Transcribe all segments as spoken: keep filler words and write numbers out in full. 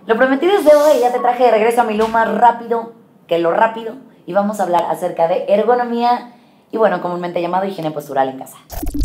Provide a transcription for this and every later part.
Lo prometido es deuda y ya te traje de regreso a mi luz más rápido que lo rápido y vamos a hablar acerca de ergonomía y bueno, comúnmente llamado higiene postural en casa.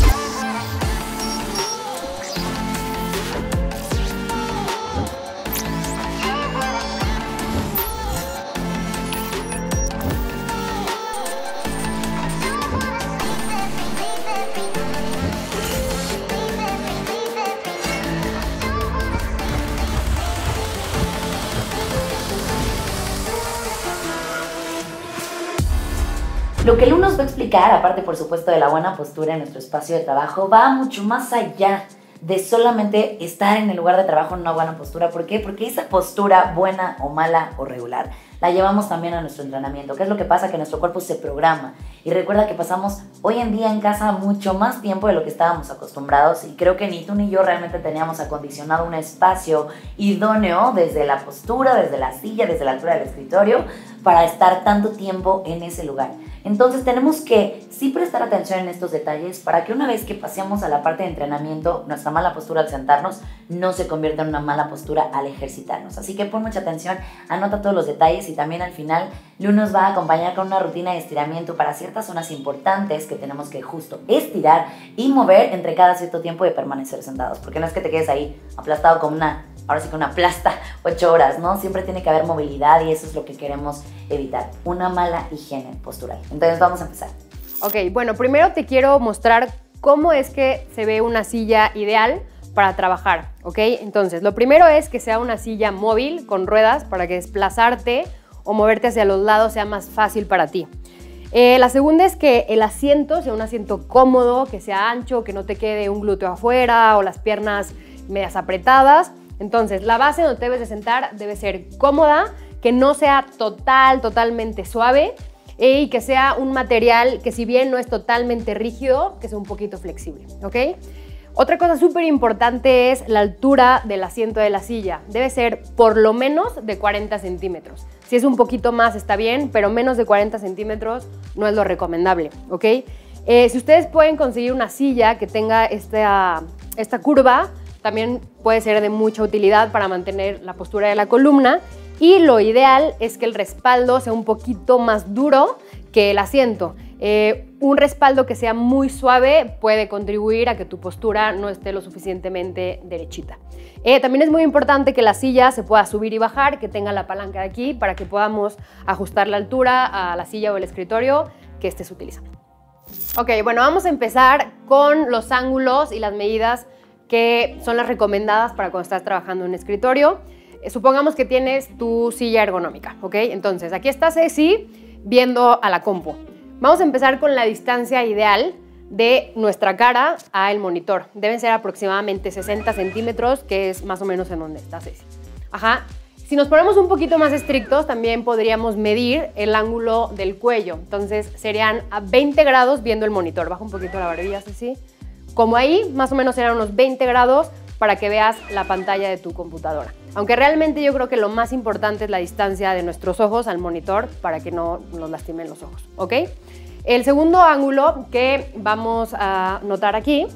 Lo que Lu nos va a explicar, aparte por supuesto de la buena postura en nuestro espacio de trabajo, va mucho más allá de solamente estar en el lugar de trabajo en una buena postura. ¿Por qué? Porque esa postura, buena o mala o regular, la llevamos también a nuestro entrenamiento. ¿Qué es lo que pasa? Que nuestro cuerpo se programa. Y recuerda que pasamos hoy en día en casa mucho más tiempo de lo que estábamos acostumbrados y creo que ni tú ni yo realmente teníamos acondicionado un espacio idóneo desde la postura, desde la silla, desde la altura del escritorio para estar tanto tiempo en ese lugar. Entonces tenemos que sí prestar atención en estos detalles para que una vez que pasemos a la parte de entrenamiento, nuestra mala postura al sentarnos no se convierta en una mala postura al ejercitarnos. Así que pon mucha atención, anota todos los detalles y también al final Lu nos va a acompañar con una rutina de estiramiento para ciertas zonas importantes que tenemos que justo estirar y mover entre cada cierto tiempo de permanecer sentados. Porque no es que te quedes ahí aplastado como una... ahora sí que una plasta ocho horas, ¿no? Siempre tiene que haber movilidad y eso es lo que queremos evitar, una mala higiene postural. Entonces vamos a empezar. Ok, bueno, primero te quiero mostrar cómo es que se ve una silla ideal para trabajar, ¿ok? Entonces, lo primero es que sea una silla móvil con ruedas para que desplazarte o moverte hacia los lados sea más fácil para ti. Eh, la segunda es que el asiento sea un asiento cómodo, que sea ancho, que no te quede un glúteo afuera o las piernas medias apretadas. Entonces, la base donde te debes de sentar debe ser cómoda, que no sea total, totalmente suave eh, y que sea un material que si bien no es totalmente rígido, que sea un poquito flexible, ¿ok? Otra cosa súper importante es la altura del asiento de la silla. Debe ser por lo menos de cuarenta centímetros. Si es un poquito más está bien, pero menos de cuarenta centímetros no es lo recomendable, ¿ok? Eh, si ustedes pueden conseguir una silla que tenga esta, esta curva, también puede ser de mucha utilidad para mantener la postura de la columna y lo ideal es que el respaldo sea un poquito más duro que el asiento. Eh, un respaldo que sea muy suave puede contribuir a que tu postura no esté lo suficientemente derechita. Eh, también es muy importante que la silla se pueda subir y bajar, que tenga la palanca de aquí para que podamos ajustar la altura a la silla o el escritorio que estés utilizando. Ok, bueno, vamos a empezar con los ángulos y las medidas que son las recomendadas para cuando estás trabajando en un escritorio. Eh, supongamos que tienes tu silla ergonómica, ¿ok? Entonces, aquí está Ceci viendo a la compu. Vamos a empezar con la distancia ideal de nuestra cara al monitor. Deben ser aproximadamente sesenta centímetros, que es más o menos en donde está Ceci. Ajá. Si nos ponemos un poquito más estrictos, también podríamos medir el ángulo del cuello. Entonces, serían a veinte grados viendo el monitor. Baja un poquito la barbilla, Ceci. Como ahí, más o menos serán unos veinte grados para que veas la pantalla de tu computadora. Aunque realmente yo creo que lo más importante es la distancia de nuestros ojos al monitor para que no nos lastimen los ojos, ¿ok? El segundo ángulo que vamos a notar aquí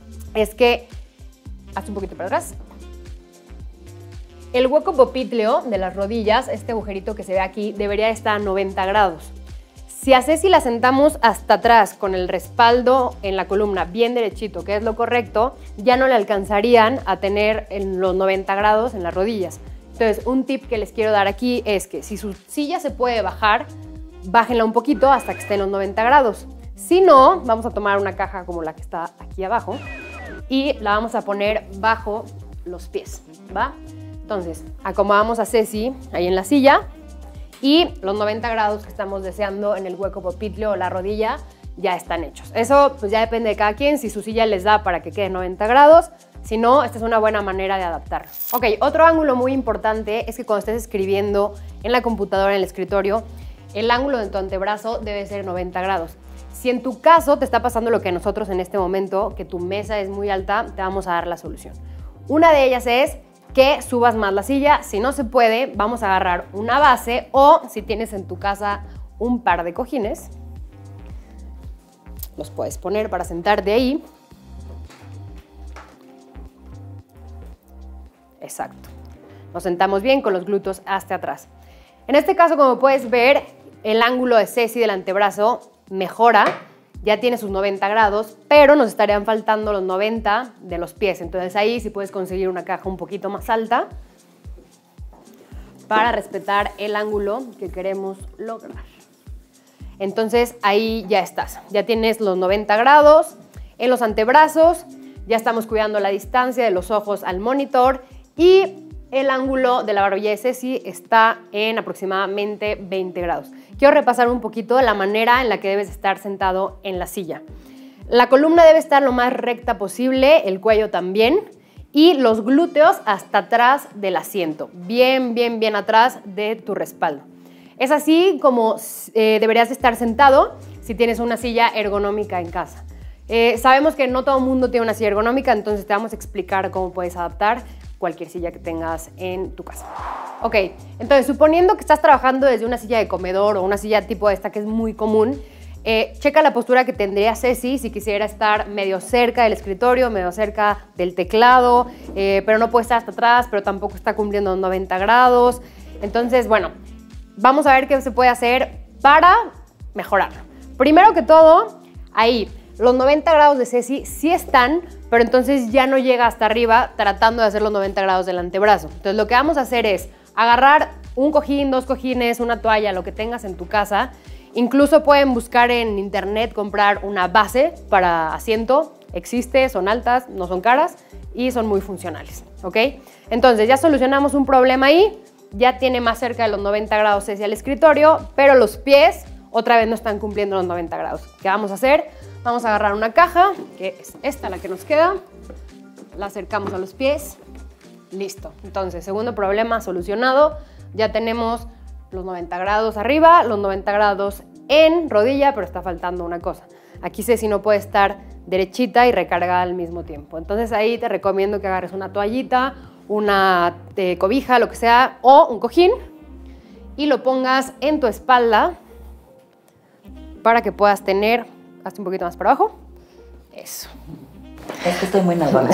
es que, haz un poquito para atrás, el hueco popliteo de las rodillas, este agujerito que se ve aquí, debería estar a noventa grados. Si a Ceci la sentamos hasta atrás con el respaldo en la columna bien derechito, que es lo correcto, ya no le alcanzarían a tener en los noventa grados en las rodillas. Entonces, un tip que les quiero dar aquí es que si su silla se puede bajar, bájenla un poquito hasta que esté en los noventa grados. Si no, vamos a tomar una caja como la que está aquí abajo y la vamos a poner bajo los pies, ¿va? Entonces, acomodamos a Ceci ahí en la silla y los noventa grados que estamos deseando en el hueco popliteo o la rodilla ya están hechos. Eso pues ya depende de cada quien, si su silla les da para que quede noventa grados, si no, esta es una buena manera de adaptarlo. Ok, otro ángulo muy importante es que cuando estés escribiendo en la computadora, en el escritorio, el ángulo de tu antebrazo debe ser noventa grados. Si en tu caso te está pasando lo que a nosotros en este momento, que tu mesa es muy alta, te vamos a dar la solución. Una de ellas es que subas más la silla. Si no se puede, vamos a agarrar una base o si tienes en tu casa un par de cojines, los puedes poner para sentarte ahí. Exacto. Nos sentamos bien con los glúteos hasta atrás. En este caso, como puedes ver, el ángulo de Ceci del antebrazo mejora, ya tiene sus noventa grados, pero nos estarían faltando los noventa de los pies. Entonces ahí sí puedes conseguir una caja un poquito más alta para respetar el ángulo que queremos lograr. Entonces ahí ya estás, ya tienes los noventa grados en los antebrazos, ya estamos cuidando la distancia de los ojos al monitor y el ángulo de la barbilla de Ceci está en aproximadamente veinte grados. Quiero repasar un poquito la manera en la que debes estar sentado en la silla. La columna debe estar lo más recta posible, el cuello también, y los glúteos hasta atrás del asiento, bien, bien, bien atrás de tu respaldo. Es así como eh, deberías estar sentado si tienes una silla ergonómica en casa. Eh, sabemos que no todo el mundo tiene una silla ergonómica, entonces te vamos a explicar cómo puedes adaptar cualquier silla que tengas en tu casa. Ok, entonces suponiendo que estás trabajando desde una silla de comedor o una silla tipo esta que es muy común, eh, checa la postura que tendría Ceci si quisiera estar medio cerca del escritorio, medio cerca del teclado, eh, pero no puede estar hasta atrás, pero tampoco está cumpliendo los noventa grados. Entonces, bueno, vamos a ver qué se puede hacer para mejorarlo. Primero que todo, ahí, los noventa grados de Ceci sí están, pero entonces ya no llega hasta arriba tratando de hacer los noventa grados del antebrazo. Entonces lo que vamos a hacer es agarrar un cojín, dos cojines, una toalla, lo que tengas en tu casa. Incluso pueden buscar en internet, comprar una base para asiento. Existe, son altas, no son caras y son muy funcionales, ¿ok? Entonces ya solucionamos un problema ahí, ya tiene más cerca de los noventa grados Ceci al escritorio, pero los pies otra vez no están cumpliendo los noventa grados. ¿Qué vamos a hacer? Vamos a agarrar una caja, que es esta la que nos queda, la acercamos a los pies, listo. Entonces, segundo problema solucionado, ya tenemos los noventa grados arriba, los noventa grados en rodilla, pero está faltando una cosa. Aquí Ceci no puede estar derechita y recargada al mismo tiempo. Entonces ahí te recomiendo que agarres una toallita, una eh, cobija, lo que sea, o un cojín, y lo pongas en tu espalda para que puedas tener, hazte un poquito más para abajo, eso. Es que estoy muy nerviosa.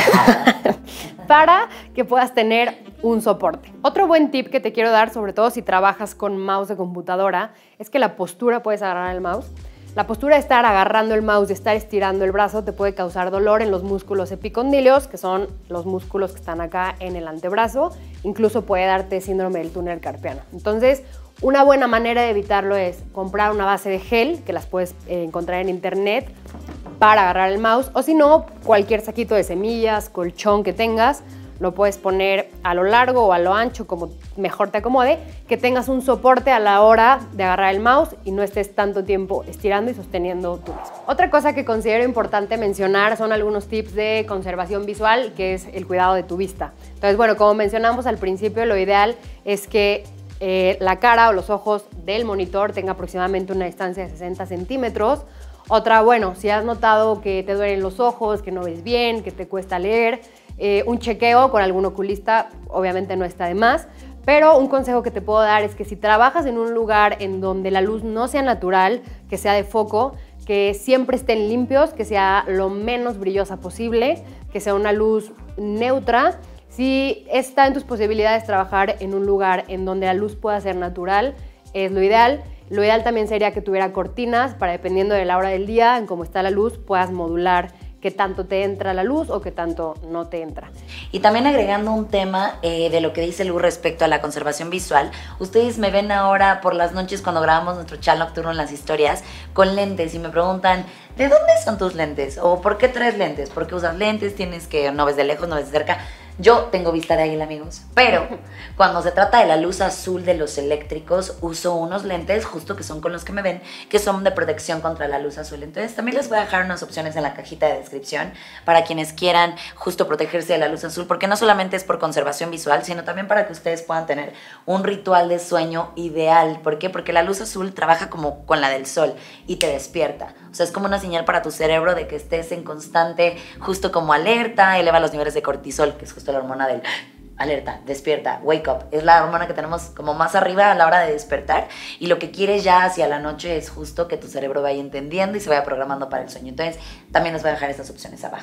Para que puedas tener un soporte. Otro buen tip que te quiero dar, sobre todo si trabajas con mouse de computadora, es que la postura, puedes agarrar el mouse. La postura de estar agarrando el mouse, de estar estirando el brazo, te puede causar dolor en los músculos epicondilios, que son los músculos que están acá en el antebrazo. Incluso puede darte síndrome del túnel carpiano. Entonces, una buena manera de evitarlo es comprar una base de gel, que las puedes eh, encontrar en internet, para agarrar el mouse, o si no, cualquier saquito de semillas, colchón que tengas, lo puedes poner a lo largo o a lo ancho, como mejor te acomode, que tengas un soporte a la hora de agarrar el mouse y no estés tanto tiempo estirando y sosteniendo tú mismo. Otra cosa que considero importante mencionar son algunos tips de conservación visual, que es el cuidado de tu vista. Entonces, bueno, como mencionamos al principio, lo ideal es que eh, la cara o los ojos del monitor tenga aproximadamente una distancia de sesenta centímetros. Otra, bueno, si has notado que te duelen los ojos, que no ves bien, que te cuesta leer, eh, un chequeo con algún oculista obviamente no está de más, pero un consejo que te puedo dar es que si trabajas en un lugar en donde la luz no sea natural, que sea de foco, que siempre estén limpios, que sea lo menos brillosa posible, que sea una luz neutra. Si está en tus posibilidades trabajar en un lugar en donde la luz pueda ser natural, es lo ideal. Lo ideal también sería que tuviera cortinas para, dependiendo de la hora del día, en cómo está la luz, puedas modular qué tanto te entra la luz o qué tanto no te entra. Y también agregando un tema eh, de lo que dice Lu respecto a la conservación visual, ustedes me ven ahora por las noches cuando grabamos nuestro chat nocturno en las historias con lentes y me preguntan, ¿de dónde son tus lentes? ¿O por qué traes lentes? ¿Por qué usas lentes? ¿Tienes que no ves de lejos, no ves de cerca? Yo tengo vista de águila, amigos, pero cuando se trata de la luz azul de los eléctricos, uso unos lentes, justo que son con los que me ven, que son de protección contra la luz azul. Entonces también les voy a dejar unas opciones en la cajita de descripción para quienes quieran justo protegerse de la luz azul, porque no solamente es por conservación visual, sino también para que ustedes puedan tener un ritual de sueño ideal. ¿Por qué? Porque la luz azul trabaja como con la del sol y te despierta. O sea, es como una señal para tu cerebro de que estés en constante, justo como alerta, eleva los niveles de cortisol, que es justo la hormona del alerta, despierta, wake up. Es la hormona que tenemos como más arriba a la hora de despertar y lo que quieres ya hacia la noche es justo que tu cerebro vaya entendiendo y se vaya programando para el sueño. Entonces, también les voy a dejar estas opciones abajo.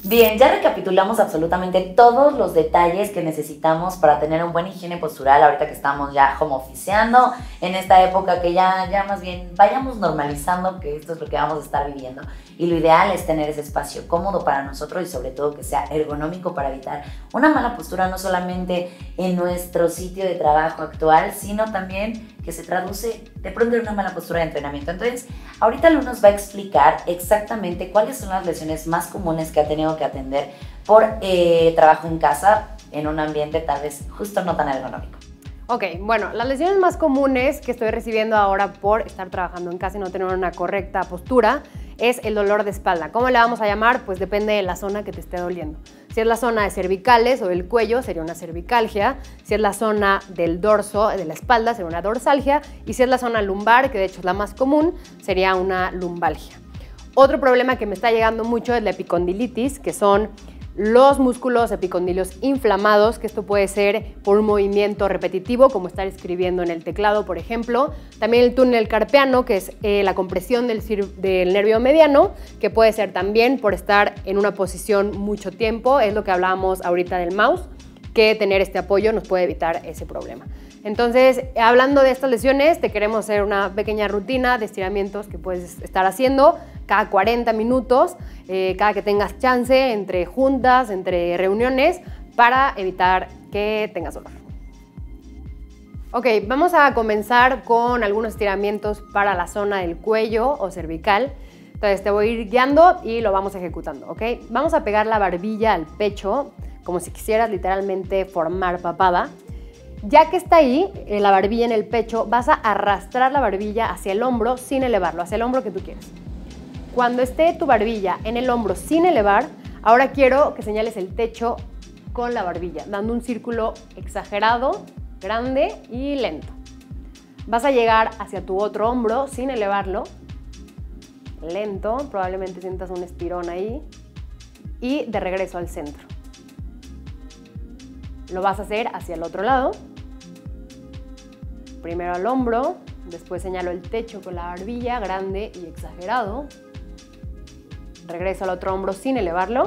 Bien, ya recapitulamos absolutamente todos los detalles que necesitamos para tener un buen higiene postural ahorita que estamos ya home officeando, en esta época que ya, ya más bien vayamos normalizando que esto es lo que vamos a estar viviendo. Y lo ideal es tener ese espacio cómodo para nosotros y sobre todo que sea ergonómico para evitar una mala postura no solamente en nuestro sitio de trabajo actual, sino también que se traduce de pronto en una mala postura de entrenamiento. Entonces, ahorita Lu nos va a explicar exactamente cuáles son las lesiones más comunes que ha tenido que atender por eh, trabajo en casa en un ambiente tal vez justo no tan ergonómico. Ok, bueno, las lesiones más comunes que estoy recibiendo ahora por estar trabajando en casa y no tener una correcta postura es el dolor de espalda. ¿Cómo le vamos a llamar? Pues depende de la zona que te esté doliendo. Si es la zona de cervicales o del cuello, sería una cervicalgia. Si es la zona del dorso, de la espalda, sería una dorsalgia. Y si es la zona lumbar, que de hecho es la más común, sería una lumbalgia. Otro problema que me está llegando mucho es la epicondilitis, que son los músculos epicondilios inflamados, que esto puede ser por un movimiento repetitivo, como estar escribiendo en el teclado, por ejemplo. También el túnel carpiano, que es eh, la compresión del, del nervio mediano, que puede ser también por estar en una posición mucho tiempo, es lo que hablábamos ahorita del mouse, que tener este apoyo nos puede evitar ese problema. Entonces, hablando de estas lesiones, te queremos hacer una pequeña rutina de estiramientos que puedes estar haciendo cada cuarenta minutos, eh, cada que tengas chance, entre juntas, entre reuniones, para evitar que tengas dolor. Ok, vamos a comenzar con algunos estiramientos para la zona del cuello o cervical. Entonces, te voy a ir guiando y lo vamos ejecutando, ¿ok? Vamos a pegar la barbilla al pecho, como si quisieras literalmente formar papada. Ya que está ahí, eh, la barbilla en el pecho, vas a arrastrar la barbilla hacia el hombro sin elevarlo, hacia el hombro que tú quieres. Cuando esté tu barbilla en el hombro sin elevar, ahora quiero que señales el techo con la barbilla, dando un círculo exagerado, grande y lento. Vas a llegar hacia tu otro hombro sin elevarlo, lento, probablemente sientas un estirón ahí, y de regreso al centro. Lo vas a hacer hacia el otro lado. Primero al hombro, después señalo el techo con la barbilla, grande y exagerado. Regreso al otro hombro sin elevarlo.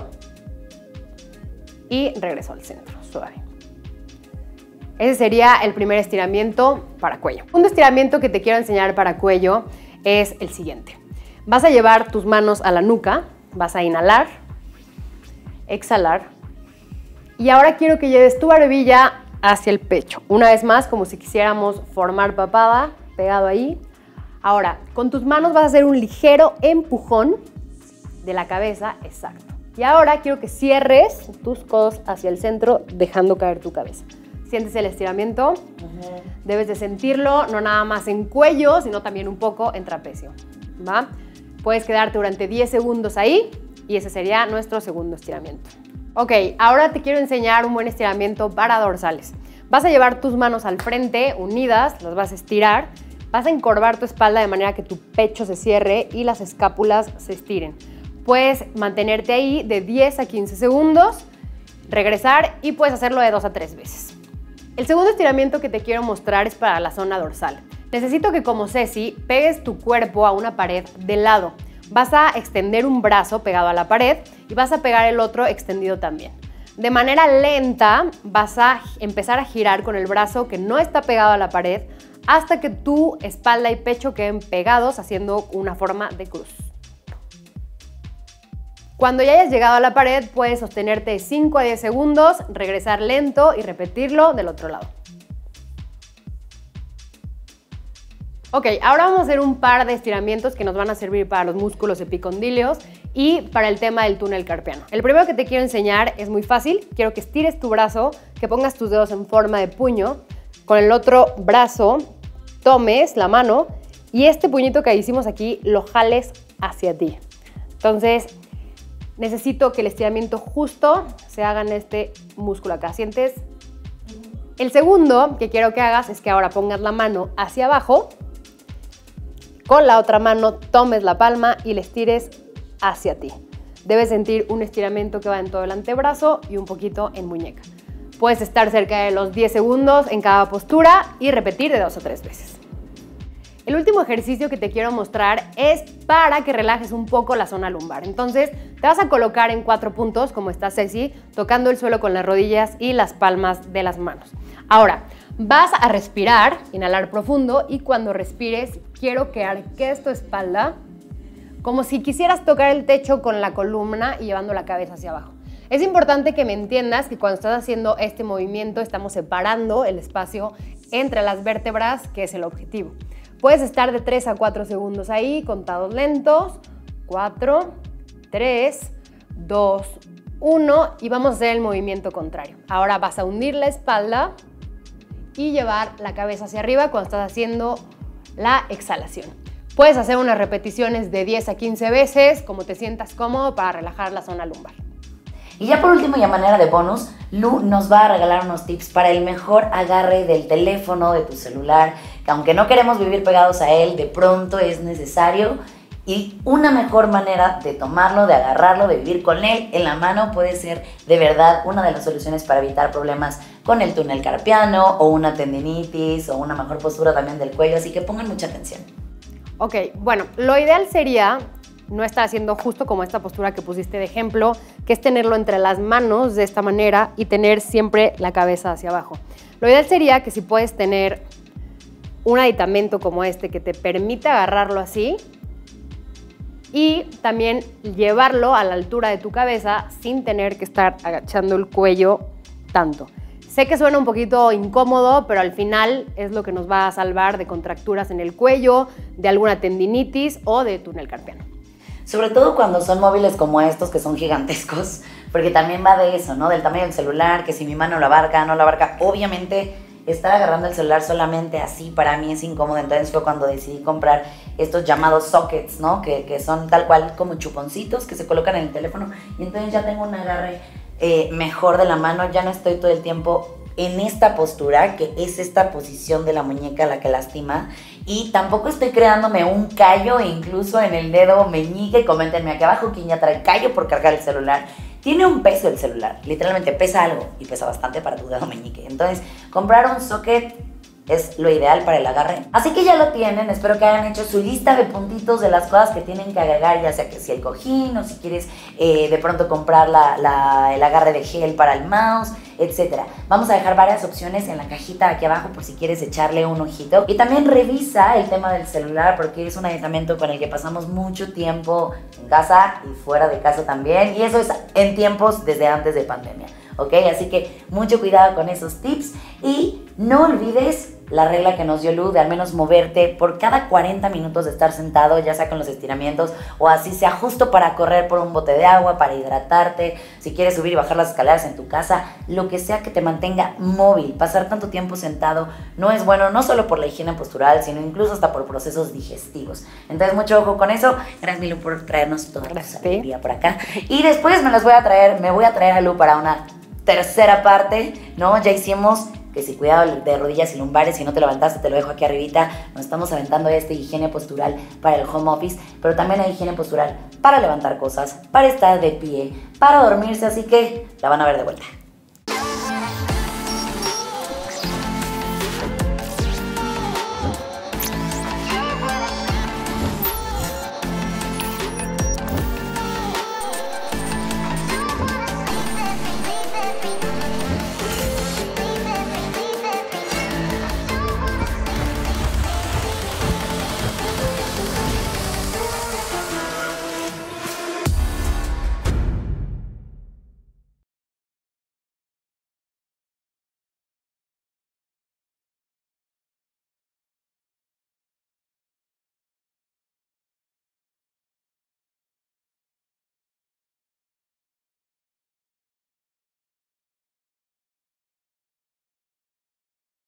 Y regreso al centro, suave. Ese sería el primer estiramiento para cuello. Un estiramiento que te quiero enseñar para cuello es el siguiente. Vas a llevar tus manos a la nuca, vas a inhalar, exhalar. Y ahora quiero que lleves tu barbilla hacia el pecho. Una vez más, como si quisiéramos formar papada, pegado ahí. Ahora, con tus manos vas a hacer un ligero empujón de la cabeza, exacto. Y ahora quiero que cierres tus codos hacia el centro, dejando caer tu cabeza. ¿Sientes el estiramiento? Uh-huh. Debes de sentirlo, no nada más en cuello, sino también un poco en trapecio, ¿va? Puedes quedarte durante diez segundos ahí y ese sería nuestro segundo estiramiento. Ok, ahora te quiero enseñar un buen estiramiento para dorsales. Vas a llevar tus manos al frente, unidas, las vas a estirar. Vas a encorvar tu espalda de manera que tu pecho se cierre y las escápulas se estiren. Puedes mantenerte ahí de diez a quince segundos, regresar y puedes hacerlo de dos a tres veces. El segundo estiramiento que te quiero mostrar es para la zona dorsal. Necesito que, como Ceci, pegues tu cuerpo a una pared de lado. Vas a extender un brazo pegado a la pared y vas a pegar el otro extendido también. De manera lenta vas a empezar a girar con el brazo que no está pegado a la pared hasta que tu espalda y pecho queden pegados haciendo una forma de cruz. Cuando ya hayas llegado a la pared puedes sostenerte de cinco a diez segundos, regresar lento y repetirlo del otro lado. Ok, ahora vamos a hacer un par de estiramientos que nos van a servir para los músculos epicondilios y para el tema del túnel carpiano. El primero que te quiero enseñar es muy fácil. Quiero que estires tu brazo, que pongas tus dedos en forma de puño. Con el otro brazo tomes la mano y este puñito que hicimos aquí lo jales hacia ti. Entonces, necesito que el estiramiento justo se haga en este músculo acá. ¿Sientes? El segundo que quiero que hagas es que ahora pongas la mano hacia abajo. Con la otra mano tomes la palma y la estires hacia ti. Debes sentir un estiramiento que va en todo el antebrazo y un poquito en muñeca. Puedes estar cerca de los diez segundos en cada postura y repetir de dos o tres veces. El último ejercicio que te quiero mostrar es para que relajes un poco la zona lumbar. Entonces, te vas a colocar en cuatro puntos, como está Ceci, tocando el suelo con las rodillas y las palmas de las manos. Ahora, vas a respirar, inhalar profundo, y cuando respires, quiero que arques tu espalda como si quisieras tocar el techo con la columna y llevando la cabeza hacia abajo. Es importante que me entiendas que cuando estás haciendo este movimiento estamos separando el espacio entre las vértebras, que es el objetivo. Puedes estar de tres a cuatro segundos ahí, contados lentos. cuatro, tres, dos, uno y vamos a hacer el movimiento contrario. Ahora vas a hundir la espalda y llevar la cabeza hacia arriba cuando estás haciendo la exhalación. Puedes hacer unas repeticiones de diez a quince veces, como te sientas cómodo, para relajar la zona lumbar. Y ya por último y a manera de bonus, Lu nos va a regalar unos tips para el mejor agarre del teléfono, de tu celular, que aunque no queremos vivir pegados a él, de pronto es necesario. Y una mejor manera de tomarlo, de agarrarlo, de vivir con él en la mano puede ser de verdad una de las soluciones para evitar problemas con el túnel carpiano o una tendinitis o una mejor postura también del cuello, así que pongan mucha atención. Ok, bueno, lo ideal sería no estar haciendo justo como esta postura que pusiste de ejemplo, que es tenerlo entre las manos de esta manera y tener siempre la cabeza hacia abajo. Lo ideal sería que si puedes tener un aditamento como este que te permite agarrarlo así y también llevarlo a la altura de tu cabeza sin tener que estar agachando el cuello tanto. Sé que suena un poquito incómodo, pero al final es lo que nos va a salvar de contracturas en el cuello, de alguna tendinitis o de túnel carpiano. Sobre todo cuando son móviles como estos que son gigantescos, porque también va de eso, ¿no? Del tamaño del celular, que si mi mano lo abarca, no lo abarca. Obviamente, estar agarrando el celular solamente así para mí es incómodo. Entonces fue cuando decidí comprar estos llamados sockets, ¿no? Que, que son tal cual como chuponcitos que se colocan en el teléfono. Y entonces ya tengo un agarre eh, mejor de la mano. Ya no estoy todo el tiempo en esta postura, que es esta posición de la muñeca la que lastima. Y tampoco estoy creándome un callo incluso en el dedo meñique. Coméntenme aquí abajo quién ya trae callo por cargar el celular. Tiene un peso el celular, literalmente pesa algo y pesa bastante para tu dedo meñique. Entonces, comprar un socket es lo ideal para el agarre. Así que ya lo tienen, espero que hayan hecho su lista de puntitos de las cosas que tienen que agregar, ya sea que si el cojín o si quieres eh, de pronto comprar la, la, el agarre de gel para el mouse, etcétera. Vamos a dejar varias opciones en la cajita aquí abajo por si quieres echarle un ojito. Y también revisa el tema del celular porque es un aditamento con el que pasamos mucho tiempo en casa y fuera de casa también. Y eso es en tiempos desde antes de pandemia, ¿ok? Así que mucho cuidado con esos tips y no olvides la regla que nos dio Lu de al menos moverte por cada cuarenta minutos de estar sentado, ya sea con los estiramientos o así sea justo para correr por un bote de agua, para hidratarte, si quieres subir y bajar las escaleras en tu casa, lo que sea que te mantenga móvil. Pasar tanto tiempo sentado no es bueno, no solo por la higiene postural, sino incluso hasta por procesos digestivos. Entonces mucho ojo con eso. Gracias, Lu, por traernos toda la sabiduría por acá. Y después me las voy a traer, me voy a traer a Lu para una tercera parte, ¿no? Ya hicimos que si cuidado de rodillas y lumbares, si no te levantaste, te lo dejo aquí arribita. Nos estamos aventando este higiene postural para el home office, pero también hay higiene postural para levantar cosas, para estar de pie, para dormirse, así que la van a ver de vuelta.